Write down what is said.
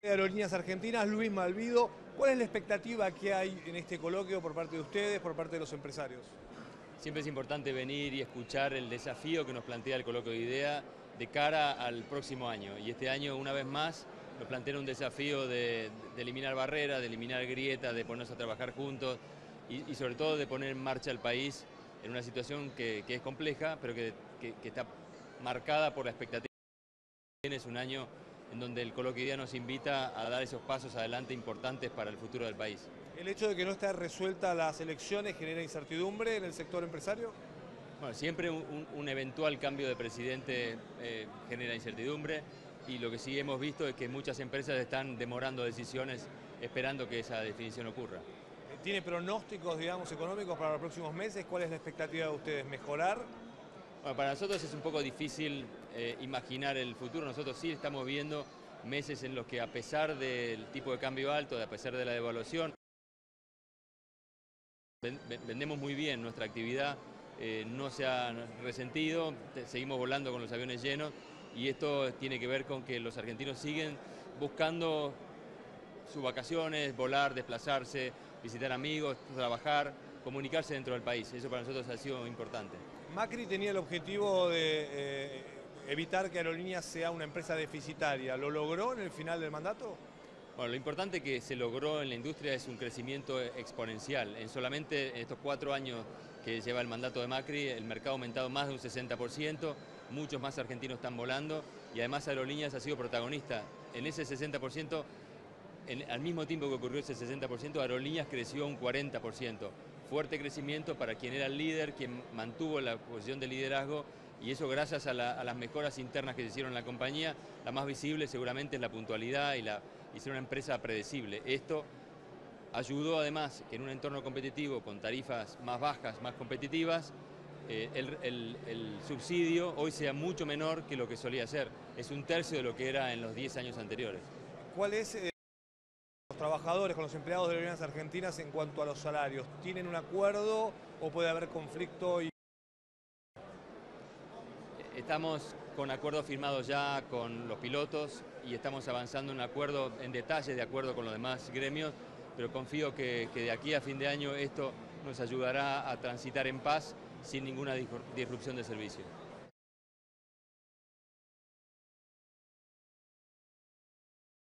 Aerolíneas Argentinas, Luis Malvido, ¿cuál es la expectativa que hay en este coloquio por parte de ustedes, por parte de los empresarios? Siempre es importante venir y escuchar el desafío que nos plantea el coloquio de idea de cara al próximo año. Y este año, una vez más, nos plantea un desafío de eliminar barreras, de eliminar grietas, de ponernos a trabajar juntos y sobre todo de poner en marcha el país en una situación que es compleja, pero que está marcada por la expectativa. Es un año en donde el coloquio de idea nos invita a dar esos pasos adelante importantes para el futuro del país. ¿El hecho de que no esté resuelta las elecciones genera incertidumbre en el sector empresario? Bueno, siempre un eventual cambio de presidente genera incertidumbre y lo que sí hemos visto es que muchas empresas están demorando decisiones esperando que esa definición ocurra. ¿Tiene pronósticos, digamos, económicos para los próximos meses? ¿Cuál es la expectativa de ustedes? ¿Mejorar? Bueno, para nosotros es un poco difícil imaginar el futuro. Nosotros sí estamos viendo meses en los que, a pesar del tipo de cambio alto, a pesar de la devaluación, vendemos muy bien, nuestra actividad no se ha resentido, seguimos volando con los aviones llenos y esto tiene que ver con que los argentinos siguen buscando sus vacaciones, volar, desplazarse, visitar amigos, trabajar, comunicarse dentro del país. Eso para nosotros ha sido importante. Macri tenía el objetivo de evitar que Aerolíneas sea una empresa deficitaria. ¿Lo logró en el final del mandato? Bueno, lo importante que se logró en la industria es un crecimiento exponencial. En solamente estos 4 años que lleva el mandato de Macri, el mercado ha aumentado más de un 60%, muchos más argentinos están volando y además Aerolíneas ha sido protagonista. En ese 60%, al mismo tiempo que ocurrió ese 60%, Aerolíneas creció un 40%. Fuerte crecimiento para quien era el líder, quien mantuvo la posición de liderazgo, y eso gracias a las mejoras internas que se hicieron en la compañía. La más visible seguramente es la puntualidad y ser una empresa predecible. Esto ayudó además que en un entorno competitivo con tarifas más bajas, más competitivas, el subsidio hoy sea mucho menor que lo que solía ser. Es un tercio de lo que era en los 10 años anteriores. ¿Cuál es los trabajadores, con los empleados de Aerolíneas Argentinas en cuanto a los salarios? ¿Tienen un acuerdo o puede haber conflicto? Estamos con acuerdos firmados ya con los pilotos y estamos avanzando en un acuerdo en detalle de acuerdo con los demás gremios, pero confío que de aquí a fin de año esto nos ayudará a transitar en paz sin ninguna disrupción de servicio.